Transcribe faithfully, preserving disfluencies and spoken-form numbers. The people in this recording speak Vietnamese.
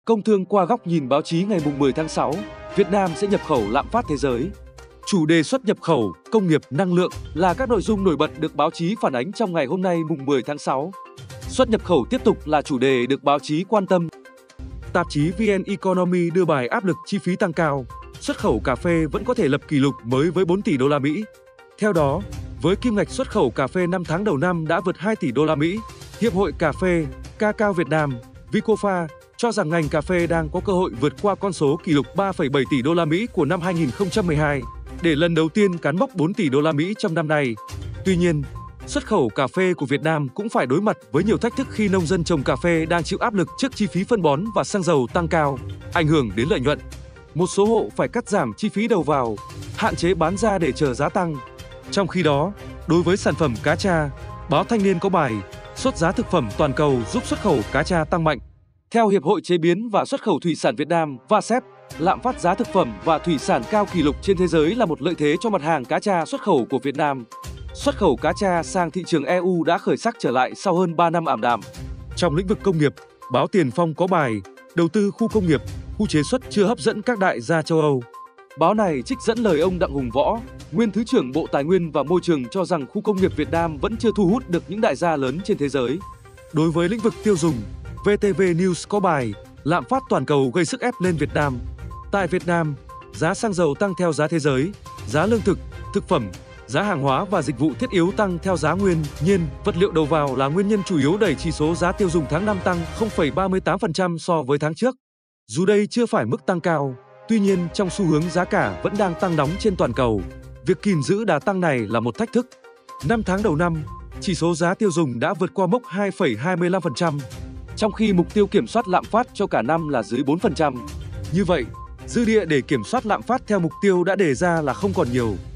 Công thương qua góc nhìn báo chí ngày mười tháng sáu, Việt Nam sẽ nhập khẩu lạm phát thế giới. Chủ đề xuất nhập khẩu, công nghiệp, năng lượng là các nội dung nổi bật được báo chí phản ánh trong ngày hôm nay mùng mười tháng sáu. Xuất nhập khẩu tiếp tục là chủ đề được báo chí quan tâm. Tạp chí vê en Economy đưa bài áp lực chi phí tăng cao, xuất khẩu cà phê vẫn có thể lập kỷ lục mới với bốn tỷ đô la Mỹ. Theo đó, với kim ngạch xuất khẩu cà phê năm tháng đầu năm đã vượt hai tỷ đô la Mỹ, Hiệp hội Cà phê, Cacao Việt Nam, Vicofa cho rằng ngành cà phê đang có cơ hội vượt qua con số kỷ lục ba phẩy bảy tỷ đô la Mỹ của năm hai nghìn không trăm mười hai, để lần đầu tiên cán mốc bốn tỷ đô la Mỹ trong năm nay. Tuy nhiên, xuất khẩu cà phê của Việt Nam cũng phải đối mặt với nhiều thách thức khi nông dân trồng cà phê đang chịu áp lực trước chi phí phân bón và xăng dầu tăng cao, ảnh hưởng đến lợi nhuận. Một số hộ phải cắt giảm chi phí đầu vào, hạn chế bán ra để chờ giá tăng. Trong khi đó, đối với sản phẩm cá tra, báo Thanh niên có bài "Sốt giá thực phẩm toàn cầu giúp xuất khẩu cá tra tăng mạnh". Theo Hiệp hội Chế biến và Xuất khẩu Thủy sản Việt Nam vê a ét e pê, lạm phát giá thực phẩm và thủy sản cao kỷ lục trên thế giới là một lợi thế cho mặt hàng cá tra xuất khẩu của Việt Nam. Xuất khẩu cá tra sang thị trường e u đã khởi sắc trở lại sau hơn ba năm ảm đạm. Trong lĩnh vực công nghiệp, báo Tiền Phong có bài "Đầu tư khu công nghiệp, khu chế xuất chưa hấp dẫn các đại gia châu Âu". Báo này trích dẫn lời ông Đặng Hùng Võ, nguyên Thứ trưởng Bộ Tài nguyên và Môi trường cho rằng khu công nghiệp Việt Nam vẫn chưa thu hút được những đại gia lớn trên thế giới. Đối với lĩnh vực tiêu dùng, vê tê vê News có bài "Lạm phát toàn cầu gây sức ép lên Việt Nam". Tại Việt Nam, giá xăng dầu tăng theo giá thế giới, giá lương thực, thực phẩm, giá hàng hóa và dịch vụ thiết yếu tăng theo giá nguyên nhiên, vật liệu đầu vào là nguyên nhân chủ yếu đẩy chỉ số giá tiêu dùng tháng năm tăng không phẩy ba mươi tám phần trăm so với tháng trước. Dù đây chưa phải mức tăng cao, tuy nhiên trong xu hướng giá cả vẫn đang tăng nóng trên toàn cầu, việc kìm giữ đà tăng này là một thách thức. năm tháng đầu năm, chỉ số giá tiêu dùng đã vượt qua mốc hai phẩy hai mươi lăm phần trăm, trong khi mục tiêu kiểm soát lạm phát cho cả năm là dưới bốn phần trăm. Như vậy, dư địa để kiểm soát lạm phát theo mục tiêu đã đề ra là không còn nhiều.